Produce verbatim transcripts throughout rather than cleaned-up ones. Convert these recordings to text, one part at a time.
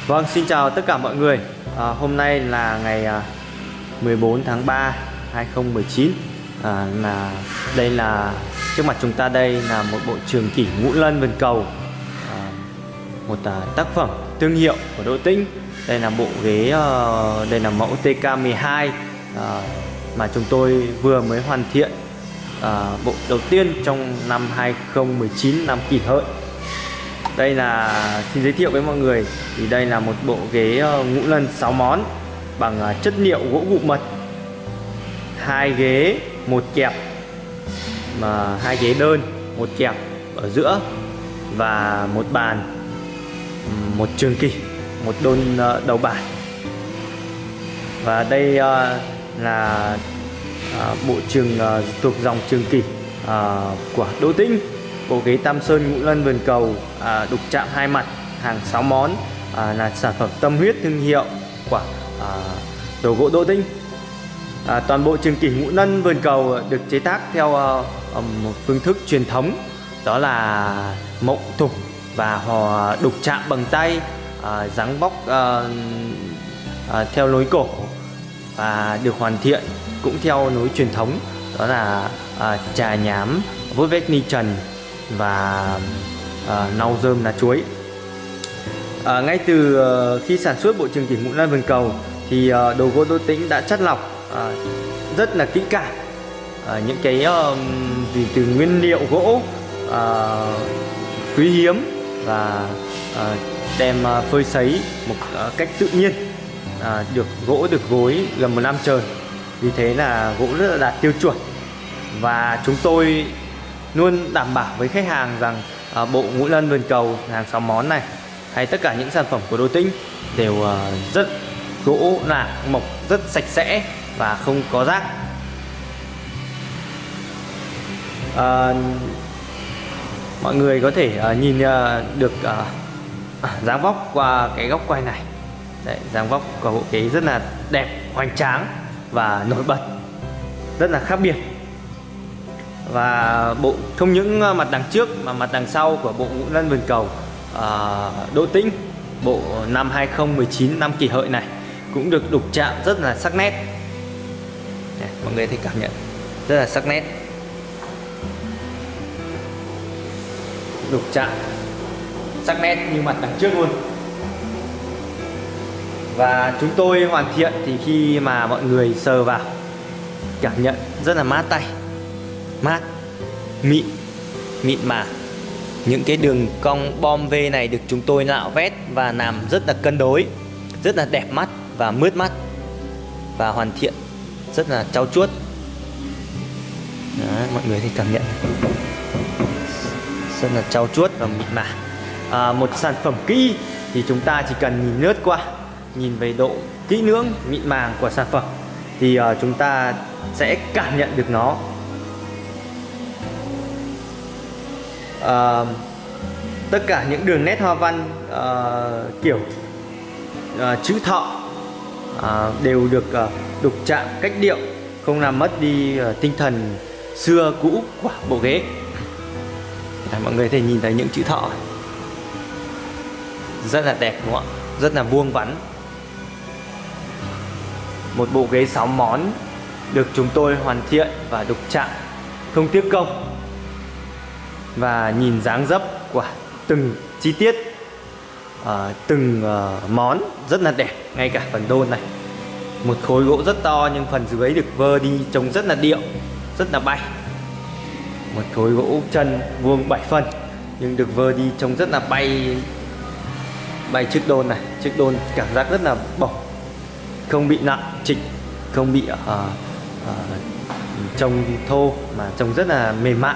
Vâng, xin chào tất cả mọi người. à, Hôm nay là ngày à, mười bốn tháng ba năm hai nghìn không trăm mười chín. à, là Đây là trước mặt chúng ta đây là một bộ trường kỷ Ngũ Lân Vườn Cầu, à, một à, tác phẩm thương hiệu của Đỗ Tĩnh. Đây là bộ ghế, à, đây là mẫu T K mười hai à, mà chúng tôi vừa mới hoàn thiện, à, bộ đầu tiên trong năm hai nghìn không trăm mười chín, năm Kỷ Hợi. Đây là xin giới thiệu với mọi người thì đây là một bộ ghế Ngũ Lân sáu món bằng chất liệu gỗ gụ mật, hai ghế một kẹp, mà hai ghế đơn một kẹp ở giữa, và một bàn, một trường kỷ, một đôn đầu bàn. Và đây là bộ trường thuộc dòng trường kỷ của Đỗ Tĩnh. Bộ ghế Tam Sơn Ngũ Lân Vườn Cầu, à, đục chạm hai mặt, hàng sáu món, à, là sản phẩm tâm huyết thương hiệu của à, đồ gỗ Đỗ Tĩnh. à, Toàn bộ trường kỷ Ngũ Lân Vườn Cầu được chế tác theo à, một phương thức truyền thống, đó là mộng thủng và hò đục chạm bằng tay, à, dáng vóc à, à, theo lối cổ, và được hoàn thiện cũng theo lối truyền thống, đó là à, chà nhám, vuốt vét ni trần và à, lau rơm lá chuối. à, Ngay từ à, khi sản xuất bộ trường kỷ Ngũ Lân Vườn Cầu thì à, đồ gỗ Đỗ Tĩnh đã chắt lọc à, rất là kỹ càng, à, những cái à, vì từ nguyên liệu gỗ à, quý hiếm, và à, đem à, phơi sấy một à, cách tự nhiên, à, được gỗ được gối gần một năm trời. Vì thế là gỗ rất là đạt tiêu chuẩn, và chúng tôi luôn đảm bảo với khách hàng rằng à, bộ Ngũ Lân Vườn Cầu hàng sáu món này, hay tất cả những sản phẩm của Đỗ Tĩnh đều à, rất gỗ lạc mộc, rất sạch sẽ và không có rác. à, Mọi người có thể à, nhìn à, được à, dáng vóc qua cái góc quay này. Đấy, dáng vóc của bộ ghế rất là đẹp, hoành tráng và nổi bật, rất là khác biệt. Và bộ không những mặt đằng trước mà mặt đằng sau của bộ Ngũ Lân Vườn Cầu à, Đỗ Tĩnh bộ năm hai nghìn không trăm mười chín, năm Kỷ Hợi này cũng được đục chạm rất là sắc nét. Đây, mọi người thấy cảm nhận rất là sắc nét, đục chạm sắc nét như mặt đằng trước luôn. Và chúng tôi hoàn thiện thì khi mà mọi người sờ vào cảm nhận rất là mát tay, mát, mịn, mịn mà. Những cái đường cong bom V này được chúng tôi nạo vét và làm rất là cân đối, rất là đẹp mắt và mướt mắt, và hoàn thiện rất là trau chuốt. Đó, mọi người thấy cảm nhận rất là trau chuốt và mịn mà. à, Một sản phẩm kỹ thì chúng ta chỉ cần nhìn lướt qua, nhìn về độ kỹ lưỡng, mịn màng của sản phẩm thì uh, chúng ta sẽ cảm nhận được nó. Uh, tất cả những đường nét hoa văn uh, kiểu uh, chữ thọ uh, đều được uh, đục chạm cách điệu, không làm mất đi uh, tinh thần xưa cũ của bộ ghế. Đấy, mọi người có thể nhìn thấy những chữ thọ rất là đẹp, đúng không ạ? Rất là vuông vắn. Một bộ ghế sáu món được chúng tôi hoàn thiện và đục chạm không tiếc công, và nhìn dáng dấp của từng chi tiết, uh, từng uh, món rất là đẹp. Ngay cả phần đôn này, một khối gỗ rất to nhưng phần dưới được vơ đi trông rất là điệu, rất là bay. Một khối gỗ chân vuông bảy phần nhưng được vơ đi trông rất là bay, bay chiếc đôn này. Chiếc đôn cảm giác rất là bổng, không bị nặng trịch, không bị uh, uh, trông thô, mà trông rất là mềm mại.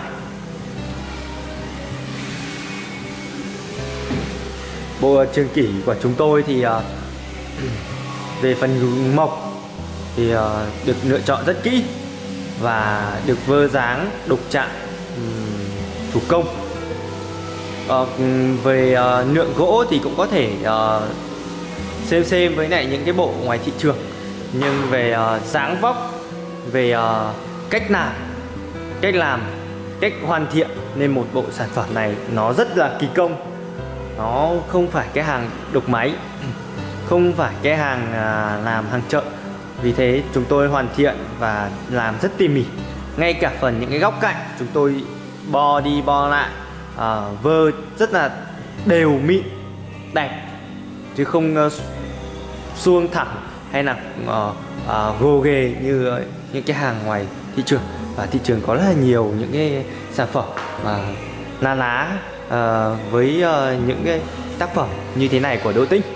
Bộ trường kỷ của chúng tôi thì uh, về phần mộc thì uh, được lựa chọn rất kỹ và được vơ dáng đục chạm um, thủ công. uh, Về uh, lượng gỗ thì cũng có thể uh, xem xem với lại những cái bộ ngoài thị trường, nhưng về uh, dáng vóc, về uh, cách làm, cách làm, cách hoàn thiện nên một bộ sản phẩm này nó rất là kỳ công. Nó không phải cái hàng đục máy. không phải cái hàng à, làm hàng chợ. Vì thế chúng tôi hoàn thiện và làm rất tỉ mỉ. Ngay cả phần những cái góc cạnh chúng tôi bo đi bo lại, à, vơ rất là đều mịn đẹp, chứ không uh, suông thẳng hay là uh, uh, gồ ghề như uh, những cái hàng ngoài thị trường. Và thị trường có rất là nhiều những cái sản phẩm mà na ná uh, với uh, những cái tác phẩm như thế này của Đỗ Tĩnh.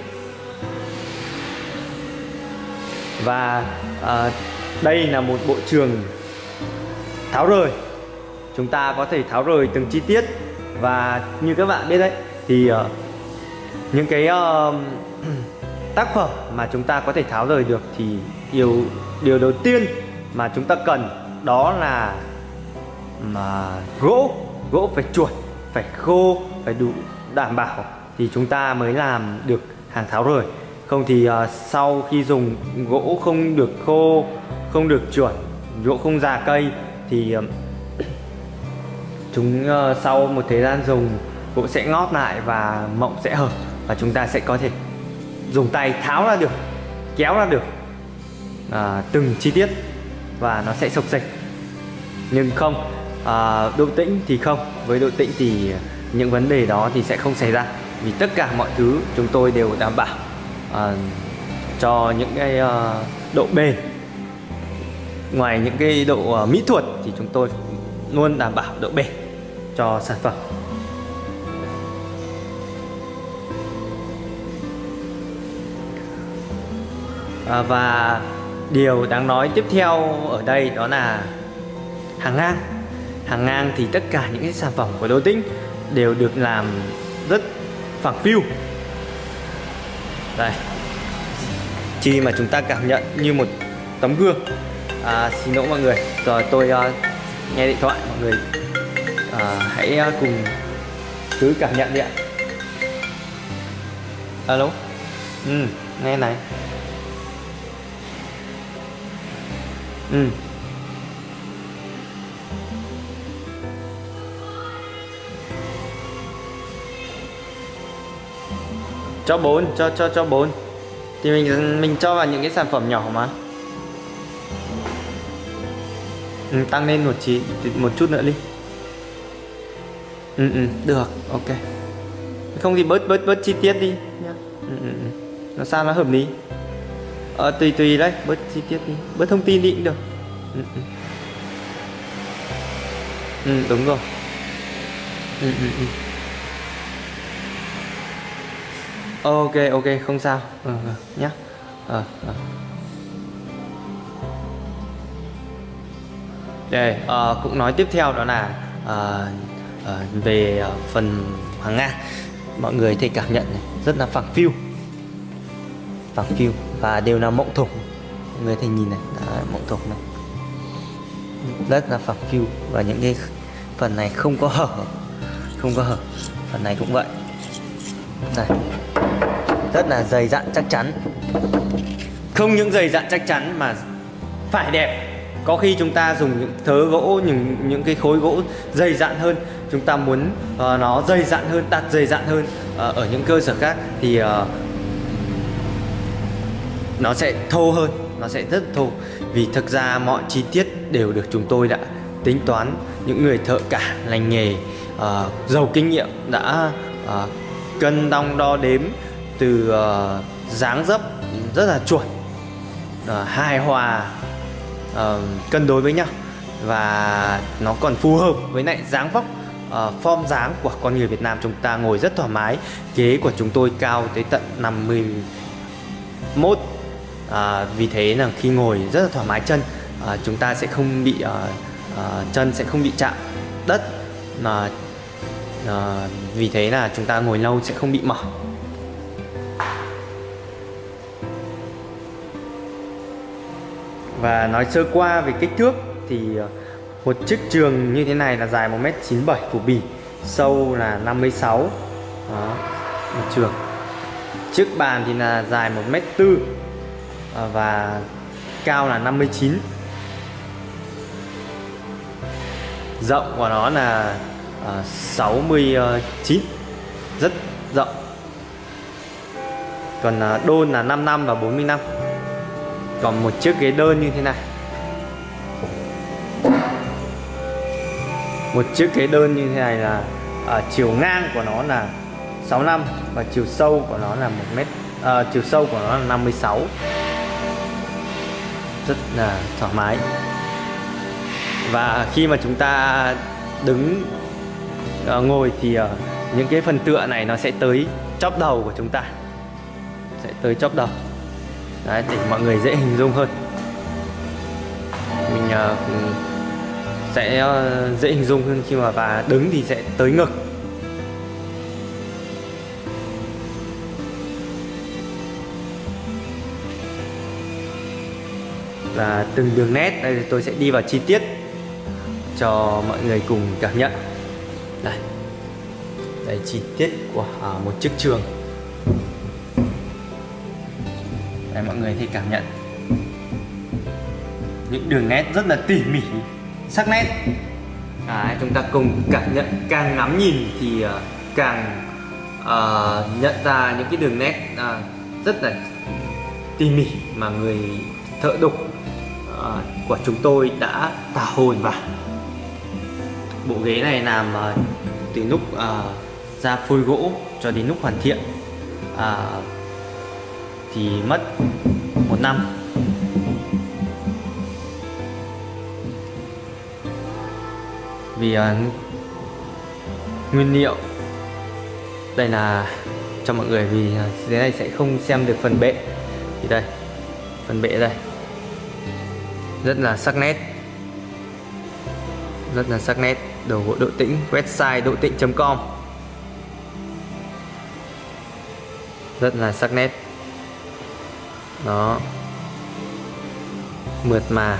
Và uh, đây là một bộ trường tháo rời. Chúng ta có thể tháo rời từng chi tiết. Và như các bạn biết đấy, thì uh, những cái uh, tác phẩm mà chúng ta có thể tháo rời được thì điều điều đầu tiên mà chúng ta cần đó là mà gỗ gỗ phải chuột, phải khô, phải đủ đảm bảo thì chúng ta mới làm được hàng tháo rời. Không thì uh, sau khi dùng gỗ không được khô, không được chuẩn, gỗ không già cây thì uh, chúng uh, sau một thời gian dùng gỗ sẽ ngót lại và mộng sẽ hở, và chúng ta sẽ có thể dùng tay tháo ra được, kéo ra được uh, từng chi tiết và nó sẽ xộc xệch. Nhưng không, uh, Đỗ Tĩnh thì không. Với Đỗ Tĩnh thì những vấn đề đó thì sẽ không xảy ra, vì tất cả mọi thứ chúng tôi đều đảm bảo uh, cho những cái uh, độ bền. Ngoài những cái độ uh, mỹ thuật thì chúng tôi luôn đảm bảo độ bền cho sản phẩm. À, và điều đáng nói tiếp theo ở đây đó là hàng ngang. Hàng ngang thì tất cả những cái sản phẩm của Đỗ Tĩnh đều được làm rất phẳng phiu. Đây, chi mà chúng ta cảm nhận như một tấm gương. À, xin lỗi mọi người, rồi tôi uh, nghe điện thoại, mọi người uh, hãy uh, cùng cứ cảm nhận đi ạ. Alo, ừ, nghe này. Ừ. Cho bốn, cho cho cho bốn. Thì mình mình cho vào những cái sản phẩm nhỏ mà. Ừ, tăng lên một chỉ một chút nữa đi. Ừ, ừ, được, ok. Không thì bớt bớt bớt chi tiết đi nhá. Ừ, ừ, ừ. Nó sao nó hợp lý. Ờ, tùy tùy đấy, bớt chi tiết đi, bớt thông tin đi cũng được. Ừ, ừ. Ừ, đúng rồi. Ừ, ừ, ừ. Ok, ok, không sao. Ừ, ừ, nhá. Ờ, ờ. Đây, uh, cũng nói tiếp theo đó là uh, uh, về uh, phần hàng ngang. Mọi người thể cảm nhận này, rất là phẳng phiu, phẳng phiu và đều là mộng thủng. Mọi người thể nhìn này, đấy, mộng thủng này, rất là phẳng phiu. Và những cái phần này không có hở, không có hở. Phần này cũng vậy. Này, rất là dày dặn chắc chắn. Không những dày dặn chắc chắn mà phải đẹp. Có khi chúng ta dùng những thớ gỗ, những những cái khối gỗ dày dặn hơn, chúng ta muốn uh, nó dày dặn hơn, đặt dày dặn hơn uh, ở những cơ sở khác thì uh, nó sẽ thô hơn, nó sẽ rất thô. Vì thực ra mọi chi tiết đều được chúng tôi đã tính toán. Những người thợ cả lành nghề, uh, giàu kinh nghiệm đã uh, cân đong đo đếm từ uh, dáng dấp rất là chuẩn, uh, hài hòa, uh, cân đối với nhau, và nó còn phù hợp với lại dáng vóc, uh, form dáng của con người Việt Nam. Chúng ta ngồi rất thoải mái. Ghế của chúng tôi cao tới tận năm mươi mốt, uh, vì thế là khi ngồi rất là thoải mái chân. Uh, chúng ta sẽ không bị uh, uh, chân sẽ không bị chạm đất, mà uh, vì thế là chúng ta ngồi lâu sẽ không bị mỏi. Và nói sơ qua về kích thước thì một chiếc trường như thế này là dài một mét chín mươi bảy phủ bì, sâu là năm mươi sáu. Đó, một trường. Chiếc bàn thì là dài một mét tư và cao là năm mươi chín. Rộng của nó là sáu mươi chín, rất rộng. Còn đôn là năm năm và bốn mươi năm. Còn một chiếc ghế đơn như thế này, một chiếc ghế đơn như thế này là à, chiều ngang của nó là sáu năm và chiều sâu của nó là một mét, à, chiều sâu của nó là năm mươi sáu, rất là thoải mái. Và khi mà chúng ta đứng uh, ngồi thì uh, những cái phần tựa này nó sẽ tới chóp đầu của chúng ta, sẽ tới chóp đầu. Đấy, để mọi người dễ hình dung hơn. Mình uh, sẽ uh, dễ hình dung hơn khi mà và đứng thì sẽ tới ngực. Và từng đường nét đây tôi sẽ đi vào chi tiết cho mọi người cùng cảm nhận. Đây, đây chi tiết của uh, một chiếc trường. Đây, mọi người thấy cảm nhận những đường nét rất là tỉ mỉ, sắc nét. Đấy, chúng ta cùng cảm nhận, càng ngắm nhìn thì uh, càng uh, nhận ra những cái đường nét uh, rất là tỉ mỉ mà người thợ đục uh, của chúng tôi đã tả hồn vào. Bộ ghế này làm uh, từ lúc uh, ra phôi gỗ cho đến lúc hoàn thiện uh, thì mất một năm. Vì uh, nguyên liệu đây là cho mọi người, vì uh, dưới này sẽ không xem được phần bệ. Thì đây, phần bệ đây rất là sắc nét, rất là sắc nét. Đồ gỗ Độ Tĩnh, website độ tĩnh chấm com, rất là sắc nét. Đó, mượt mà.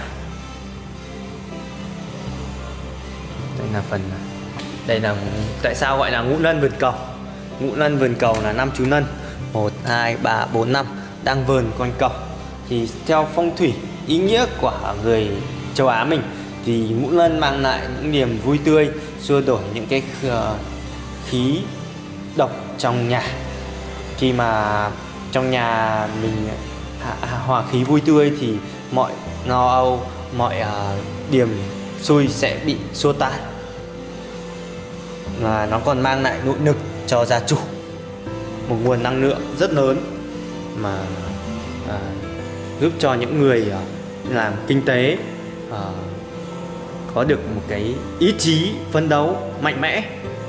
Đây là phần, đây là tại sao gọi là ngũ lân vườn cầu. Ngũ lân vườn cầu là năm chú lân, một hai ba bốn năm đang vờn con cầu. Thì theo phong thủy, ý nghĩa của người châu Á mình thì ngũ lân mang lại những niềm vui tươi, xua đuổi những cái khí độc trong nhà. Khi mà trong nhà mình hòa khí vui tươi thì mọi lo âu, mọi uh, điểm xui sẽ bị xua tan. Và nó còn mang lại nội lực cho gia chủ, một nguồn năng lượng rất lớn mà uh, giúp cho những người uh, làm kinh tế uh, có được một cái ý chí phấn đấu mạnh mẽ.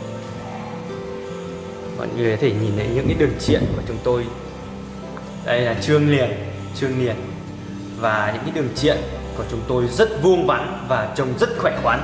Mọi người có thể nhìn thấy những cái đường triện của chúng tôi. Đây là trương liền, trương liền. Và những cái đường triện của chúng tôi rất vuông vắn và trông rất khỏe khoắn.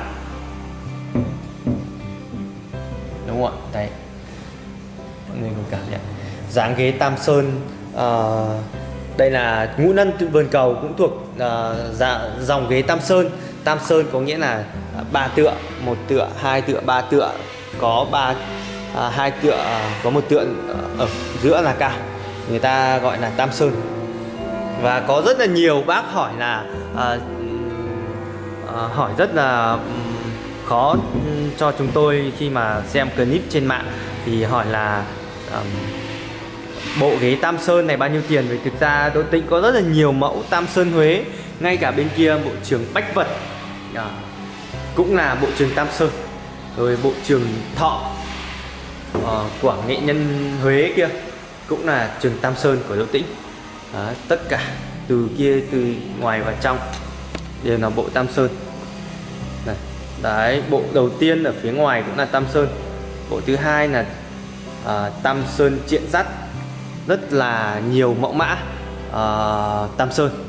Đúng không ạ? Đây, mọi người cùng cảm nhận. Dáng ghế Tam Sơn, uh, đây là ngũ lân vườn cầu, cũng thuộc uh, dạ, dòng ghế Tam Sơn. Tam Sơn có nghĩa là ba tựa, một tựa, hai tựa, ba tựa, có ba à, hai tựa, à, có một tựa ở giữa là cao, người ta gọi là Tam Sơn. Và có rất là nhiều bác hỏi là à, à, hỏi rất là khó cho chúng tôi khi mà xem clip trên mạng, thì hỏi là à, bộ ghế Tam Sơn này bao nhiêu tiền. Vì thực ra Độ Tĩnh có rất là nhiều mẫu Tam Sơn Huế, ngay cả bên kia bộ trường Bách Vật à, cũng là bộ trường Tam Sơn, rồi bộ trường Thọ à, của nghệ nhân Huế kia cũng là trường Tam Sơn của Độ Tĩnh. Đó, tất cả từ kia, từ ngoài và trong đều là bộ Tam Sơn. Đây. Đấy, bộ đầu tiên ở phía ngoài cũng là Tam Sơn, bộ thứ hai là à, Tam Sơn Triện Dắt, rất là nhiều mẫu mã à, Tam Sơn.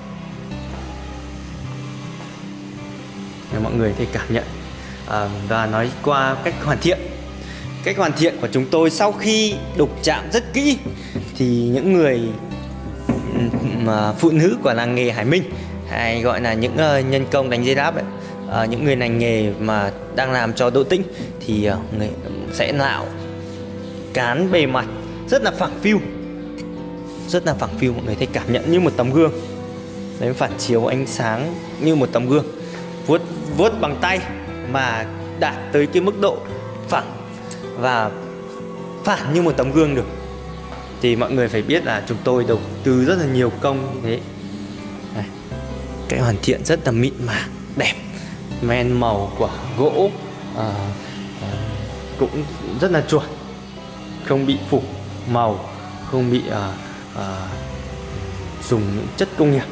Để mọi người thể cảm nhận à, và nói qua cách hoàn thiện. Cách hoàn thiện của chúng tôi sau khi đục chạm rất kỹ thì những người mà phụ nữ của làng nghề Hải Minh, hay gọi là những uh, nhân công đánh dây đáp ấy, uh, những người lành nghề mà đang làm cho Độ Tĩnh thì uh, người sẽ nạo cán bề mặt rất là phẳng phiu, rất là phẳng phiu. Mọi người thấy cảm nhận như một tấm gương đấy, phản chiếu ánh sáng như một tấm gương, vuốt vuốt bằng tay mà đạt tới cái mức độ phẳng và phản như một tấm gương được. thì mọi người phải biết là chúng tôi đầu tư rất là nhiều công như thế. Đây, cái hoàn thiện rất là mịn màng, đẹp, men màu của gỗ à, à, cũng rất là chuẩn, không bị phủ màu, không bị à, à, dùng những chất công nghiệp,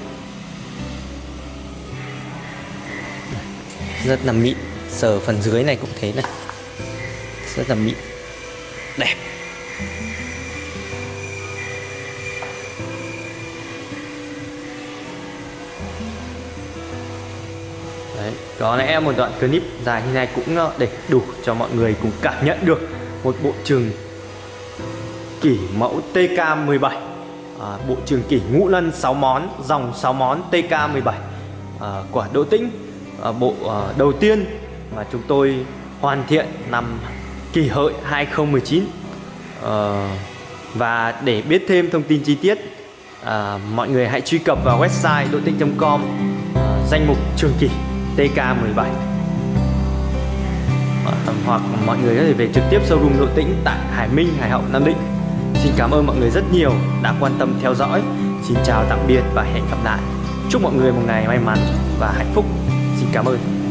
rất là mịn. Sờ phần dưới này cũng thế này, rất là mịn, đẹp. Đấy, có lẽ một đoạn clip dài như này cũng để đủ cho mọi người cùng cảm nhận được một bộ trường kỷ mẫu T K mười bảy, à, bộ trường kỷ ngũ lân sáu món, dòng sáu món T K mười bảy à, của Đỗ Tĩnh, à, bộ à, đầu tiên mà chúng tôi hoàn thiện năm Kỷ Hợi hai không một chín. à, và để biết thêm thông tin chi tiết, à, mọi người hãy truy cập vào website đỗ tĩnh chấm com, à, danh mục trường kỷ T K mười bảy, à, hoặc mọi người có thể về trực tiếp showroom Đỗ Tĩnh tại Hải Minh, Hải Hậu, Nam Định. Xin cảm ơn mọi người rất nhiều đã quan tâm theo dõi. Xin chào tạm biệt và hẹn gặp lại. Chúc mọi người một ngày may mắn và hạnh phúc. Xin cảm ơn.